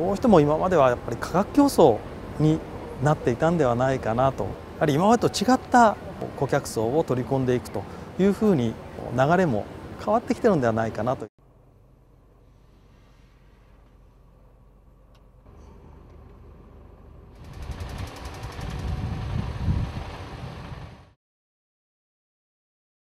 どうしても今まではやっぱり価格競争になっていたんではないかなと。やはり今までと違った顧客層を取り込んでいくというふうに流れも変わってきてるんではないかなと。